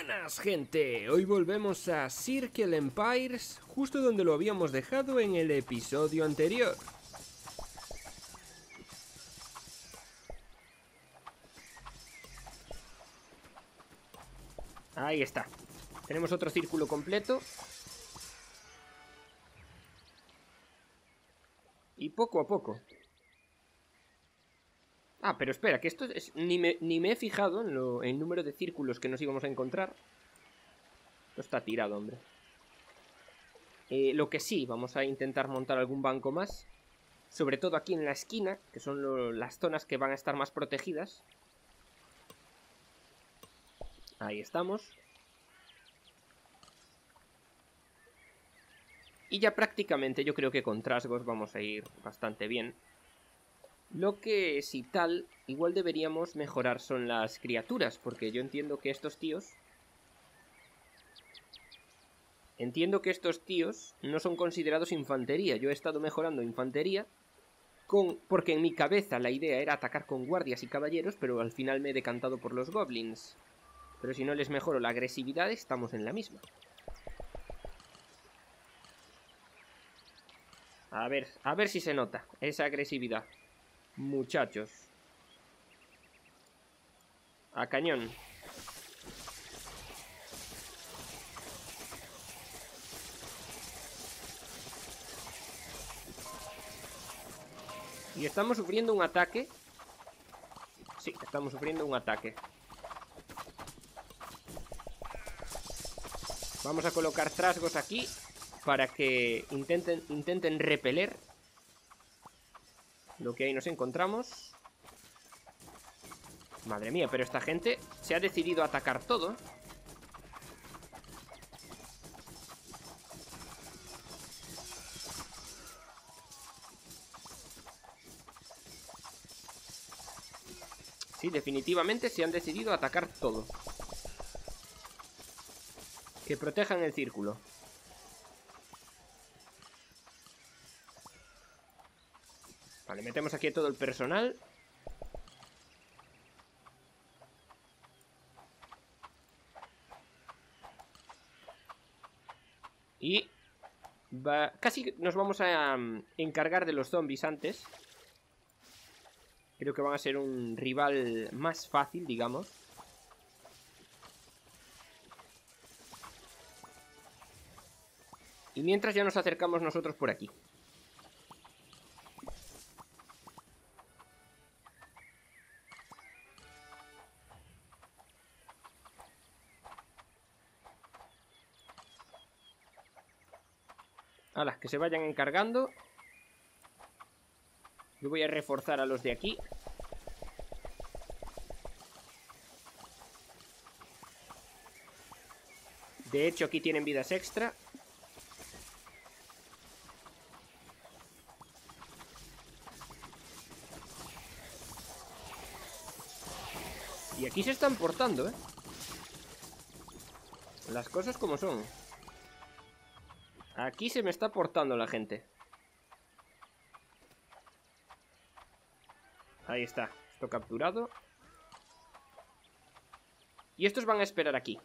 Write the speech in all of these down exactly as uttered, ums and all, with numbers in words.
Buenas, gente, hoy volvemos a Circle Empires, justo donde lo habíamos dejado en el episodio anterior. Ahí está. Tenemos otro círculo completo. Y poco a poco. Ah, pero espera, que esto es... Ni me, ni me he fijado en, lo, en el número de círculos que nos íbamos a encontrar. Esto está tirado, hombre. Eh, lo que sí, vamos a intentar montar algún banco más. Sobre todo aquí en la esquina, que son lo, las zonas que van a estar más protegidas. Ahí estamos. Y ya prácticamente yo creo que con trasgos vamos a ir bastante bien. Lo que, si tal, igual deberíamos mejorar son las criaturas, porque yo entiendo que estos tíos... Entiendo que estos tíos no son considerados infantería. Yo he estado mejorando infantería, con... porque en mi cabeza la idea era atacar con guardias y caballeros, pero al final me he decantado por los goblins. Pero si no les mejoro la agresividad, estamos en la misma. A ver, a ver si se nota esa agresividad. Muchachos. A cañón. Y estamos sufriendo un ataque. Sí, estamos sufriendo un ataque. Vamos a colocar trasgos aquí para que intenten, intenten repeler lo que ahí nos encontramos. Madre mía, pero esta gente se ha decidido a atacar todo. Sí, definitivamente se han decidido a atacar todo. Que protejan el círculo. Vale, metemos aquí a todo el personal. Y va... casi nos vamos a um, encargar de los zombies antes. Creo que van a ser un rival más fácil, digamos. Y mientras ya nos acercamos nosotros por aquí. Hala, que se vayan encargando. Yo voy a reforzar a los de aquí. De hecho, aquí tienen vidas extra. Y aquí se están portando, ¿eh? Las cosas como son. Aquí se me está portando la gente. Ahí está, esto capturado. Y estos van a esperar aquí.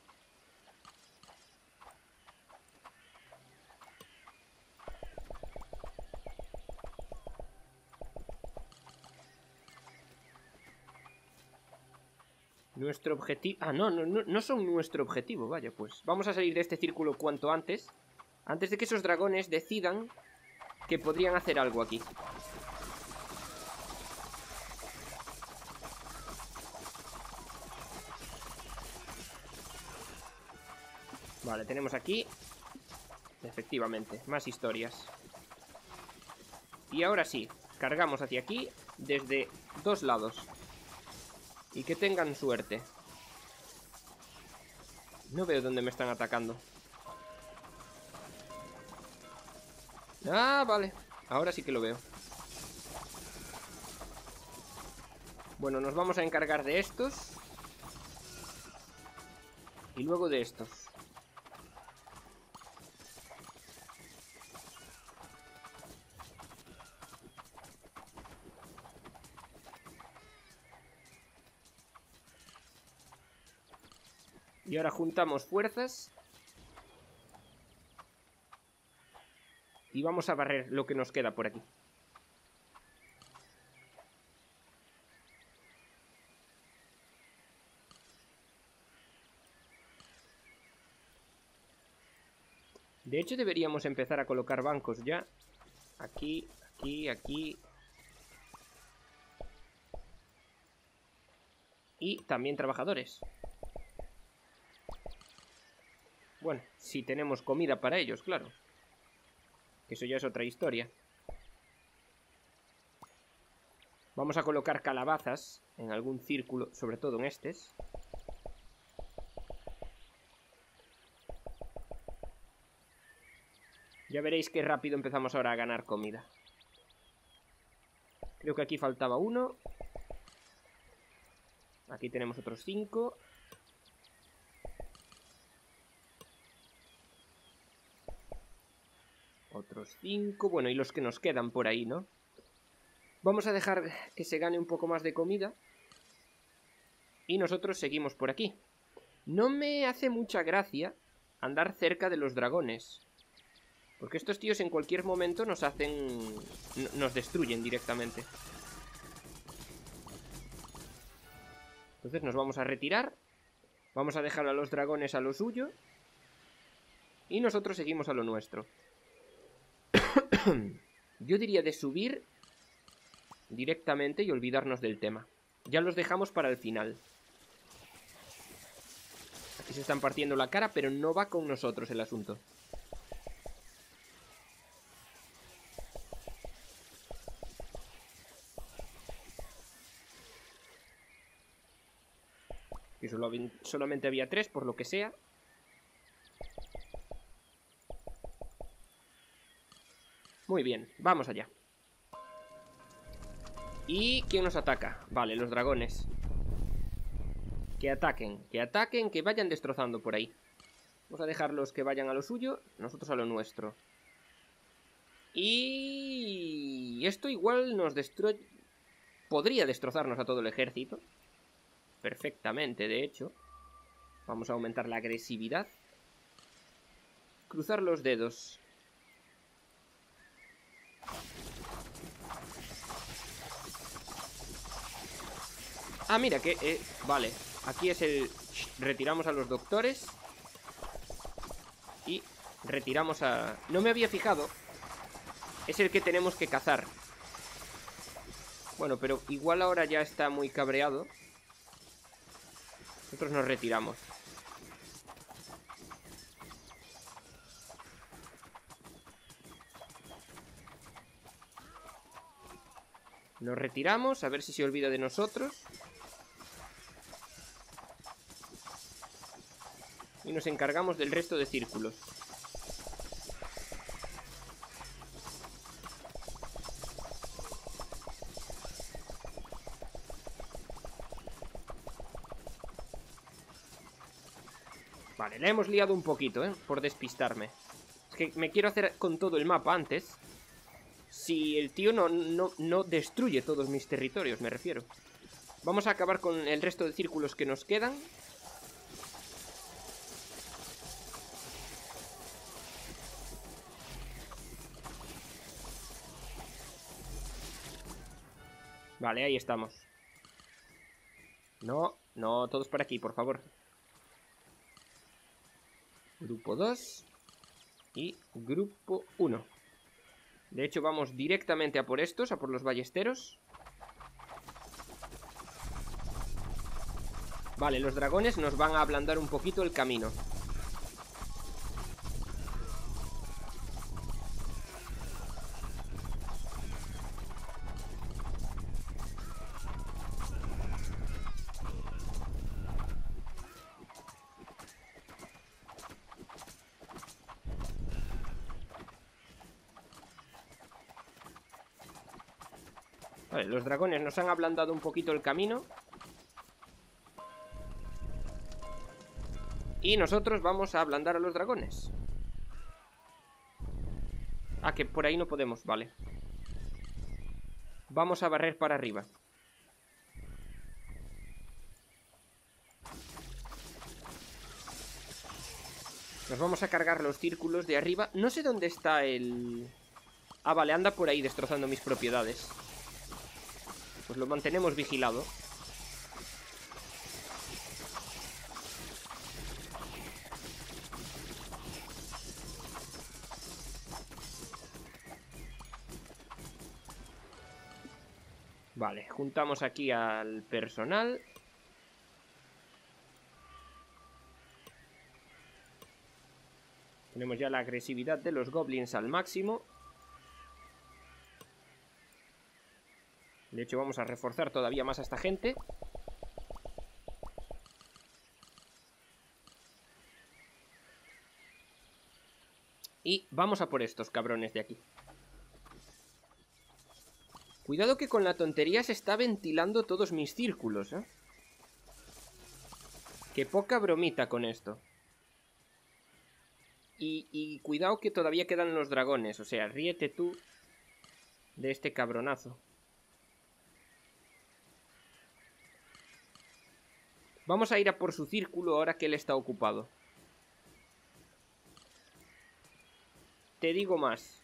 Nuestro objetivo... Ah, no, no, no, no son nuestro objetivo, vaya, pues. Vamos a salir de este círculo cuanto antes. Antes de que esos dragones decidan que podrían hacer algo aquí. Vale, tenemos aquí. Efectivamente, más historias. Y ahora sí, cargamos hacia aquí desde dos lados. Y que tengan suerte. No veo dónde me están atacando. Ah, vale. Ahora sí que lo veo. Bueno, nos vamos a encargar de estos. Y luego de estos. Y ahora juntamos fuerzas. Y vamos a barrer lo que nos queda por aquí. De hecho, deberíamos empezar a colocar bancos ya. Aquí, aquí, aquí. Y también trabajadores. Bueno, si tenemos comida para ellos, claro. Eso ya es otra historia. Vamos a colocar calabazas en algún círculo, sobre todo en estos. Ya veréis qué rápido empezamos ahora a ganar comida. Creo que aquí faltaba uno. Aquí tenemos otros cinco. Otros cinco. Bueno, y los que nos quedan por ahí, ¿no? Vamos a dejar que se gane un poco más de comida. Y nosotros seguimos por aquí. No me hace mucha gracia andar cerca de los dragones. Porque estos tíos en cualquier momento nos hacen... nos destruyen directamente. Entonces nos vamos a retirar. Vamos a dejar a los dragones a lo suyo. Y nosotros seguimos a lo nuestro. Yo diría de subir directamente y olvidarnos del tema. Ya los dejamos para el final. Aquí se están partiendo la cara, pero no va con nosotros el asunto. Y solo, solamente había tres, por lo que sea. Muy bien, vamos allá. ¿Y quién nos ataca? Vale, los dragones. Que ataquen, que ataquen, que vayan destrozando por ahí. Vamos a dejarlos que vayan a lo suyo, nosotros a lo nuestro. Y... esto igual nos destruye... podría destrozarnos a todo el ejército. Perfectamente, de hecho. Vamos a aumentar la agresividad. Cruzar los dedos. Ah, mira, que... Eh, vale, aquí es el... retiramos a los doctores. Y retiramos a... no me había fijado. Es el que tenemos que cazar. Bueno, pero igual ahora ya está muy cabreado. Nosotros nos retiramos. Nos retiramos, a ver si se olvida de nosotros. Y nos encargamos del resto de círculos. Vale, la hemos liado un poquito, ¿eh? Por despistarme. Es que me quiero hacer con todo el mapa antes. Si el tío no, no, no destruye todos mis territorios, me refiero. Vamos a acabar con el resto de círculos que nos quedan. Vale, ahí estamos. No, no, todos por aquí, por favor. Grupo dos y grupo uno. De hecho, vamos directamente a por estos, a por los ballesteros. Vale, los dragones nos van a ablandar un poquito el camino. Vale, los dragones nos han ablandado un poquito el camino. Y nosotros vamos a ablandar a los dragones. Ah, que por ahí no podemos, vale. Vamos a barrer para arriba. Nos vamos a cargar los círculos de arriba. No sé dónde está el... Ah, vale, anda por ahí destrozando mis propiedades. Pues lo mantenemos vigilado. Vale, juntamos aquí al personal. Tenemos ya la agresividad de los goblins al máximo. De hecho, vamos a reforzar todavía más a esta gente. Y vamos a por estos cabrones de aquí. Cuidado que con la tontería se está ventilando todos mis círculos, ¿eh? Que poca bromita con esto. Y, y cuidado que todavía quedan los dragones. O sea, ríete tú de este cabronazo. Vamos a ir a por su círculo ahora que él está ocupado. Te digo más.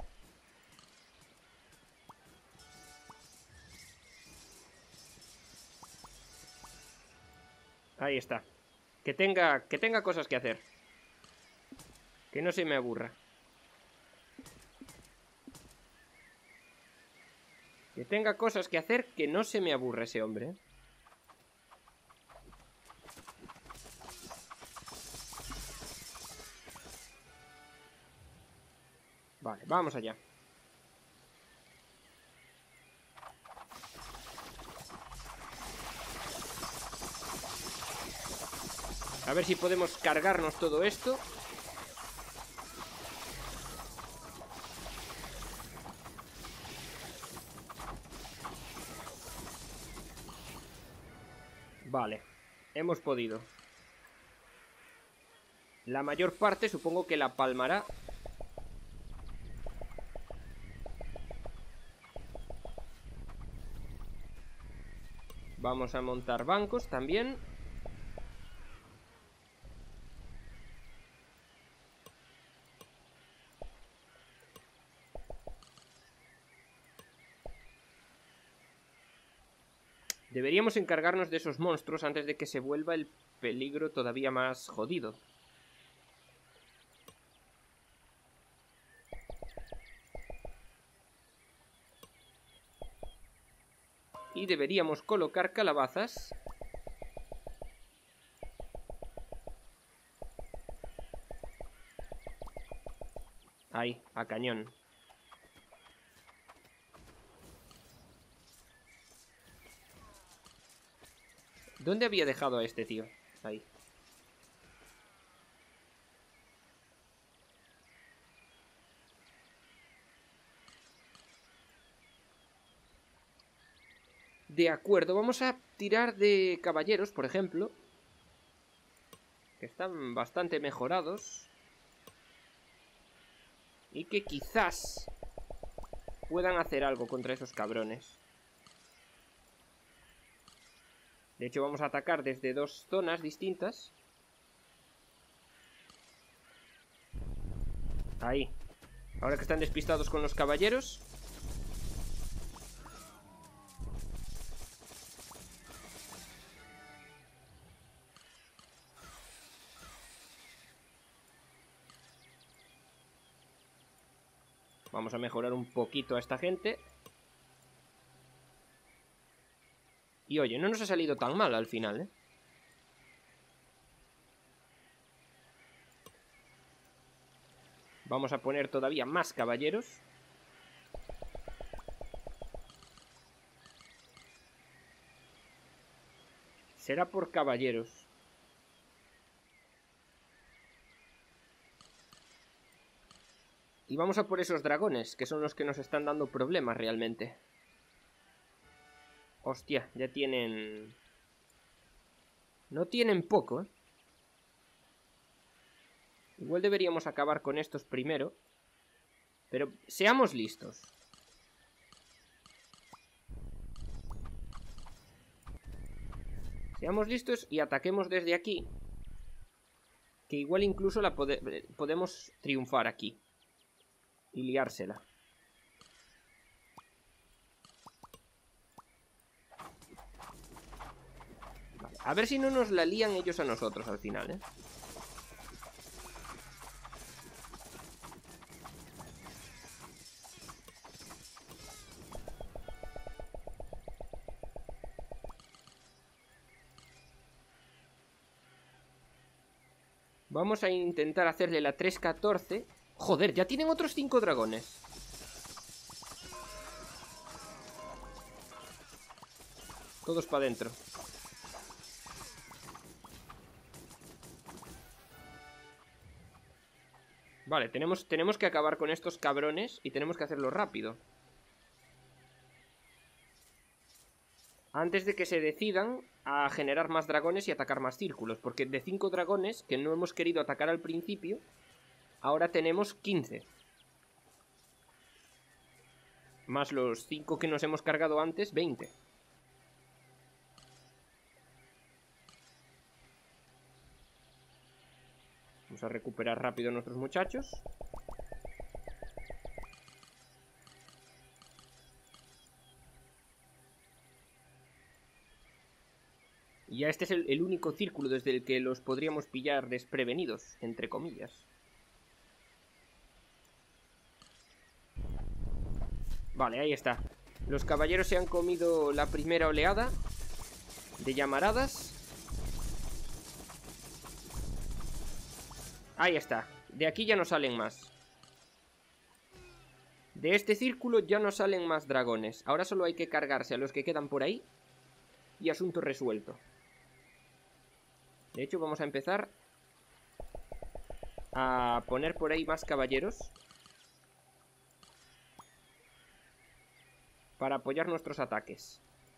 Ahí está. Que tenga, que tenga cosas que hacer. Que no se me aburra. Que tenga cosas que hacer, que no se me aburra ese hombre. Vale, vamos allá. A ver si podemos cargarnos todo esto. Vale, hemos podido. La mayor parte supongo que la palmará. Vamos a montar bancos también. Deberíamos encargarnos de esos monstruos antes de que se vuelva el peligro todavía más jodido. Y deberíamos colocar calabazas. Ahí, a cañón. ¿Dónde había dejado a este tío? Ahí. De acuerdo, vamos a tirar de caballeros, por ejemplo. Que están bastante mejorados. Y que quizás puedan hacer algo contra esos cabrones. De hecho, vamos a atacar desde dos zonas distintas. Ahí. Ahora que están despistados con los caballeros. Vamos a mejorar un poquito a esta gente. Y oye, no nos ha salido tan mal al final, ¿eh? Vamos a poner todavía más caballeros. Será por caballeros. Y vamos a por esos dragones, que son los que nos están dando problemas realmente. Hostia, ya tienen... No tienen poco, ¿eh? Igual deberíamos acabar con estos primero. Pero seamos listos. Seamos listos y ataquemos desde aquí. Que igual incluso la pode podemos triunfar aquí. Y liársela. Vale. A ver si no nos la lían ellos a nosotros al final, ¿eh? Vamos a intentar hacerle la tres catorce. Joder, ya tienen otros cinco dragones. Todos para adentro. Vale, tenemos, tenemos que acabar con estos cabrones y tenemos que hacerlo rápido. Antes de que se decidan a generar más dragones y atacar más círculos. Porque de cinco dragones que no hemos querido atacar al principio, ahora tenemos quince. Más los cinco que nos hemos cargado antes, veinte. Vamos a recuperar rápido a nuestros muchachos. Y ya este es el, el único círculo desde el que los podríamos pillar desprevenidos, entre comillas. Vale, ahí está. Los caballeros se han comido la primera oleada de llamaradas. Ahí está. De aquí ya no salen más. De este círculo ya no salen más dragones. Ahora solo hay que cargarse a los que quedan por ahí. Y asunto resuelto. De hecho, vamos a empezar a poner por ahí más caballeros para apoyar nuestros ataques.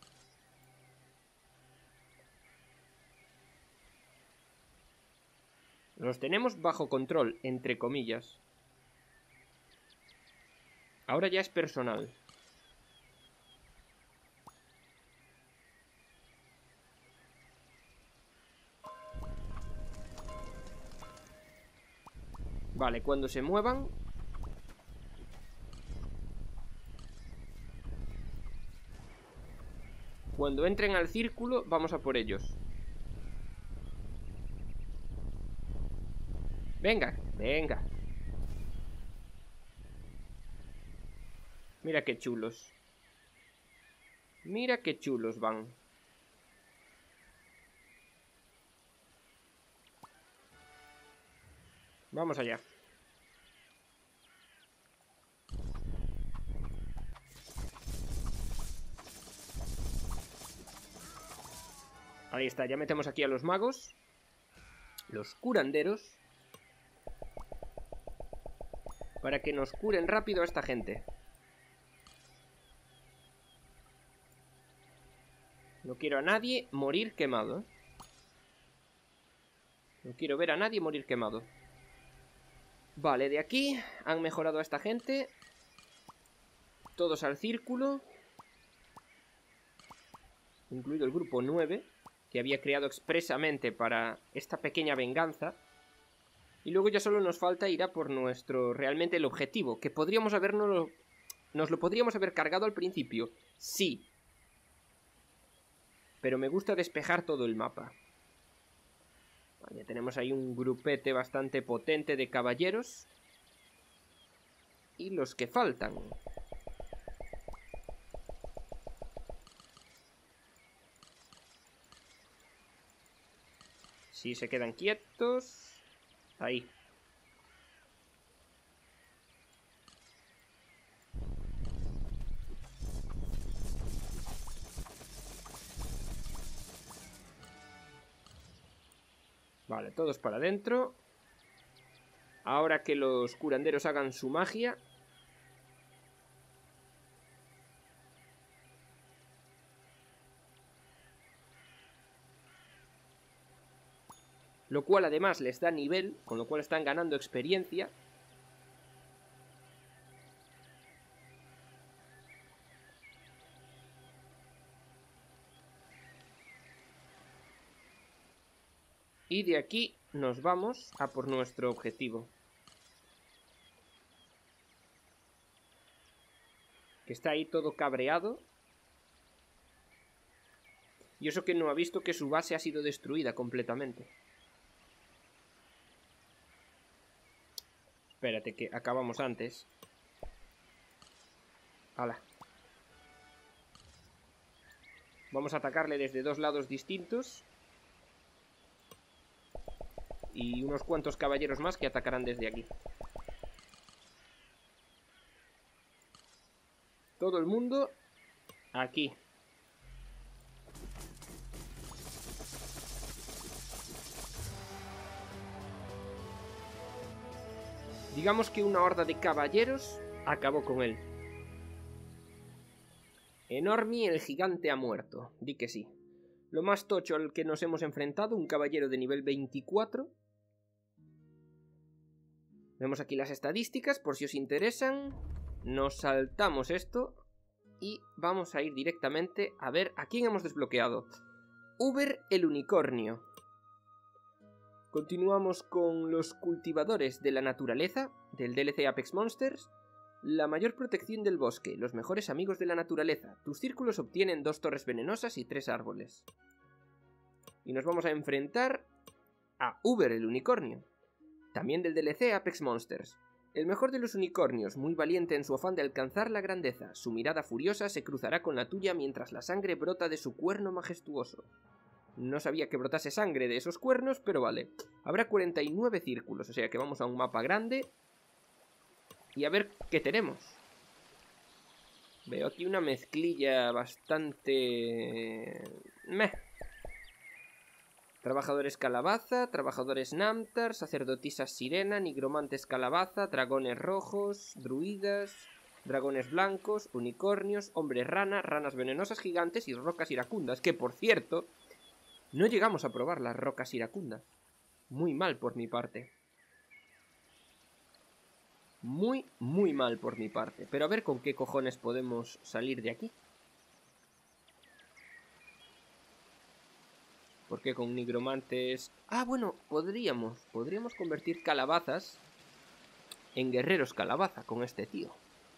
Los tenemos bajo control, entre comillas. Ahora ya es personal. Vale, cuando se muevan... Cuando entren al círculo, vamos a por ellos. Venga, venga. Mira qué chulos. Mira qué chulos van. Vamos allá. Ahí está, ya metemos aquí a los magos. Los curanderos. Para que nos curen rápido a esta gente. No quiero a nadie morir quemado. No quiero ver a nadie morir quemado. Vale, de aquí han mejorado a esta gente. Todos al círculo. Incluido el grupo nueve, que había creado expresamente para esta pequeña venganza. Y luego ya solo nos falta ir a por nuestro, realmente el objetivo, que podríamos habernos, nos lo podríamos haber cargado al principio, sí. Pero me gusta despejar todo el mapa. Vale, ya tenemos ahí un grupete bastante potente de caballeros. Y los que faltan. Si se quedan quietos... Ahí. Vale, todos para adentro. Ahora que los curanderos hagan su magia. Lo cual además les da nivel, con lo cual están ganando experiencia. Y de aquí nos vamos a por nuestro objetivo. Que está ahí todo cabreado. Y eso que no ha visto que su base ha sido destruida completamente. Espérate, que acabamos antes. ¡Hala! Vamos a atacarle desde dos lados distintos. Y unos cuantos caballeros más que atacarán desde aquí. Todo el mundo aquí. Digamos que una horda de caballeros acabó con él. Enormi, el gigante, ha muerto. Di que sí. Lo más tocho al que nos hemos enfrentado, un caballero de nivel veinticuatro. Vemos aquí las estadísticas, por si os interesan. Nos saltamos esto y vamos a ir directamente a ver a quién hemos desbloqueado. Uber, el unicornio. Continuamos con los cultivadores de la naturaleza, del D L C Apex Monsters. La mayor protección del bosque, los mejores amigos de la naturaleza. Tus círculos obtienen dos torres venenosas y tres árboles. Y nos vamos a enfrentar a Uber, el unicornio. También del D L C Apex Monsters. El mejor de los unicornios, muy valiente en su afán de alcanzar la grandeza. Su mirada furiosa se cruzará con la tuya mientras la sangre brota de su cuerno majestuoso. No sabía que brotase sangre de esos cuernos, pero vale. Habrá cuarenta y nueve círculos, o sea que vamos a un mapa grande. Y a ver qué tenemos. Veo aquí una mezclilla bastante... meh. Trabajadores calabaza, trabajadores námtar, sacerdotisas sirena, nigromantes calabaza, dragones rojos, druidas, dragones blancos, unicornios, hombres rana, ranas venenosas gigantes y rocas iracundas. Que, por cierto, no llegamos a probar las rocas iracundas. Muy mal por mi parte. Muy, muy mal por mi parte. Pero a ver con qué cojones podemos salir de aquí. Porque con nigromantes... Ah, bueno, podríamos. Podríamos convertir calabazas en guerreros calabaza con este tío.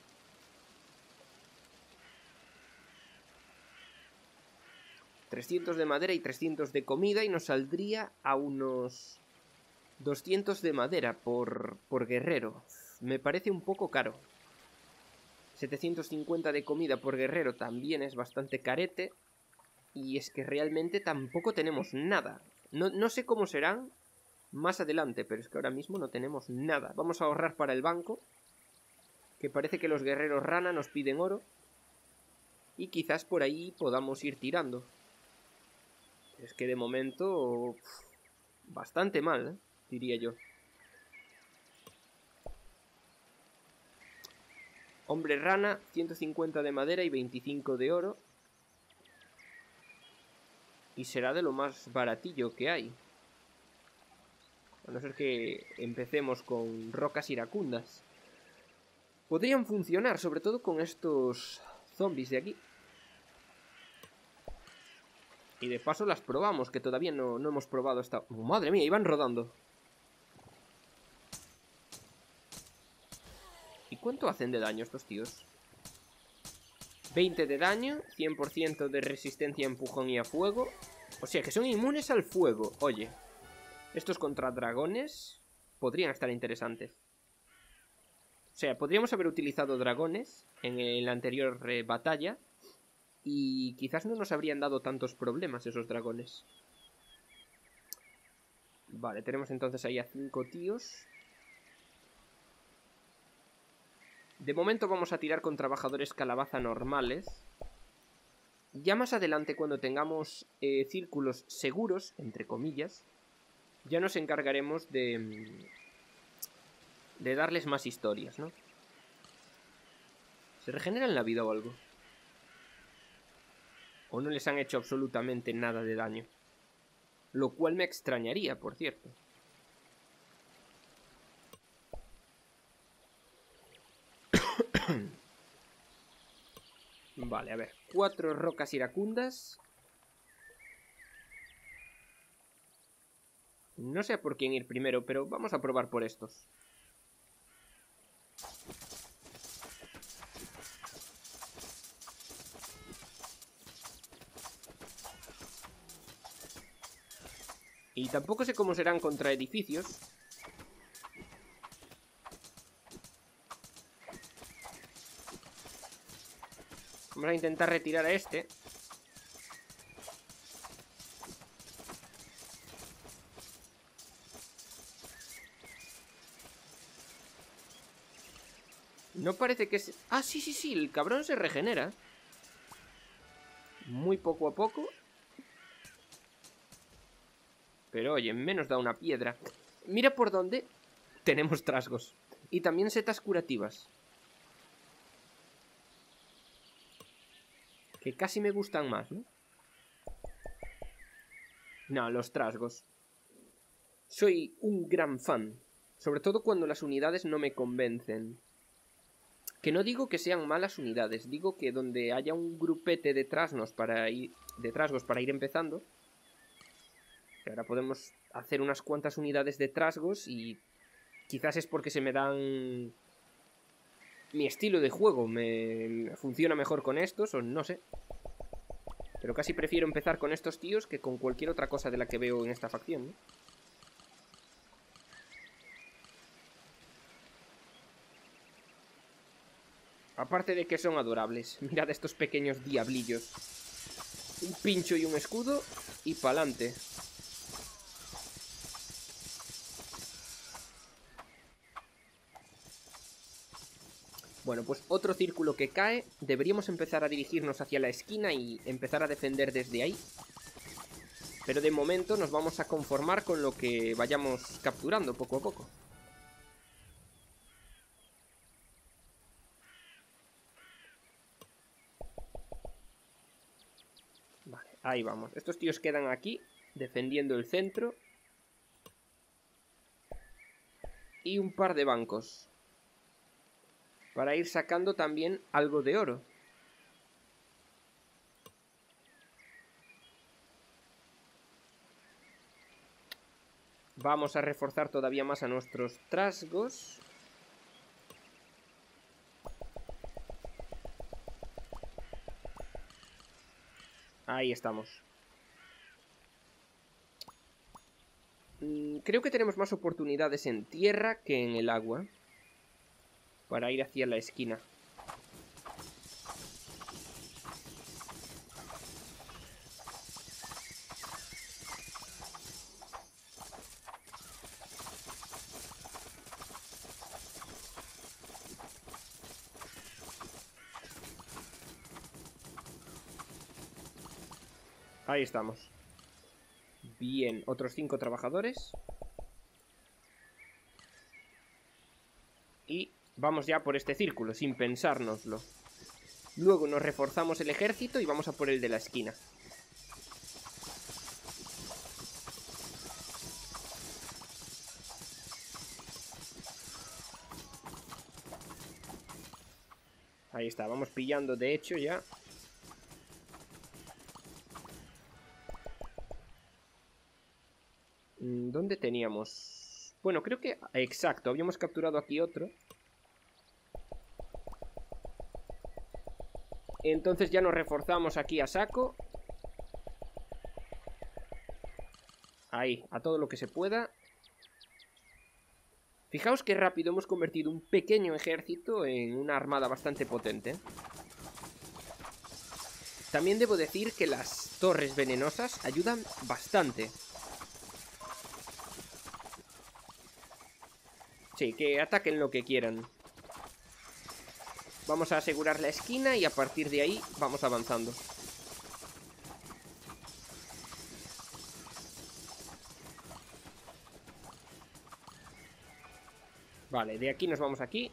trescientos de madera y trescientos de comida y nos saldría a unos doscientos de madera por, por guerrero. Me parece un poco caro. setecientos cincuenta de comida por guerrero también es bastante carete. Y es que realmente tampoco tenemos nada. No, no sé cómo serán más adelante, pero es que ahora mismo no tenemos nada. Vamos a ahorrar para el banco, que parece que los guerreros rana nos piden oro. Y quizás por ahí podamos ir tirando. Es que de momento... bastante mal, ¿eh? Diría yo. Hombre rana, ciento cincuenta de madera y veinticinco de oro. Y será de lo más baratillo que hay. A no ser que empecemos con rocas iracundas. Podrían funcionar, sobre todo con estos zombies de aquí. Y de paso las probamos, que todavía no, no hemos probado esta... ¡Oh, madre mía! Iban rodando. ¿Y cuánto hacen de daño estos tíos? veinte de daño, cien por ciento de resistencia a empujón y a fuego. O sea que son inmunes al fuego. Oye, estos contra dragones podrían estar interesantes. O sea, podríamos haber utilizado dragones en la anterior eh, batalla. Y quizás no nos habrían dado tantos problemas esos dragones. Vale, tenemos entonces ahí a cinco tíos. De momento vamos a tirar con trabajadores calabaza normales. Ya más adelante, cuando tengamos eh, círculos seguros, entre comillas, ya nos encargaremos de, de darles más historias, ¿no? ¿Se regeneran la vida o algo? ¿O no les han hecho absolutamente nada de daño? Lo cual me extrañaría, por cierto. Vale, a ver. Cuatro rocas iracundas. No sé por quién ir primero, pero vamos a probar por estos. Y tampoco sé cómo serán contra edificios. Vamos a intentar retirar a este. No parece que se... Ah, sí, sí, sí, el cabrón se regenera. Muy poco a poco. Pero oye, menos da una piedra. Mira por dónde tenemos trasgos. Y también setas curativas. Que casi me gustan más, ¿no? No, los trasgos. Soy un gran fan. Sobre todo cuando las unidades no me convencen. Que no digo que sean malas unidades. Digo que donde haya un grupete de trasgos para ir, de trasgos para ir empezando. Que ahora podemos hacer unas cuantas unidades de trasgos y quizás es porque se me dan... Mi estilo de juego me funciona mejor con estos, o no sé. Pero casi prefiero empezar con estos tíos que con cualquier otra cosa de la que veo en esta facción, ¿no? Aparte de que son adorables. Mirad estos pequeños diablillos. Un pincho y un escudo y pa'lante. Bueno, pues otro círculo que cae. Deberíamos empezar a dirigirnos hacia la esquina y empezar a defender desde ahí. Pero de momento nos vamos a conformar con lo que vayamos capturando poco a poco. Vale, ahí vamos. Estos tíos quedan aquí, defendiendo el centro. Y un par de bancos. Para ir sacando también algo de oro. Vamos a reforzar todavía más a nuestros trasgos. Ahí estamos. Mm, creo que tenemos más oportunidades en tierra que en el agua. Para ir hacia la esquina. Ahí estamos. Bien, otros cinco trabajadores. Y vamos ya por este círculo, sin pensárnoslo. Luego nos reforzamos el ejército y vamos a por el de la esquina. Ahí está, vamos pillando de hecho ya. ¿Dónde teníamos? Bueno, creo que... Exacto, habíamos capturado aquí otro. Entonces ya nos reforzamos aquí a saco. Ahí, a todo lo que se pueda. Fijaos qué rápido hemos convertido un pequeño ejército en una armada bastante potente. También debo decir que las torres venenosas ayudan bastante. Sí, que ataquen lo que quieran. Vamos a asegurar la esquina y a partir de ahí vamos avanzando. Vale, de aquí nos vamos aquí.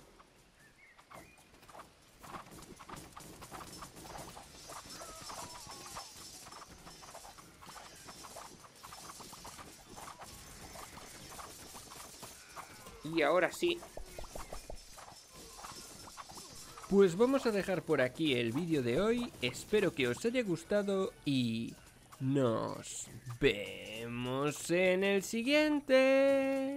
Y ahora sí. Pues vamos a dejar por aquí el vídeo de hoy. Espero que os haya gustado y Nos vemos en el siguiente.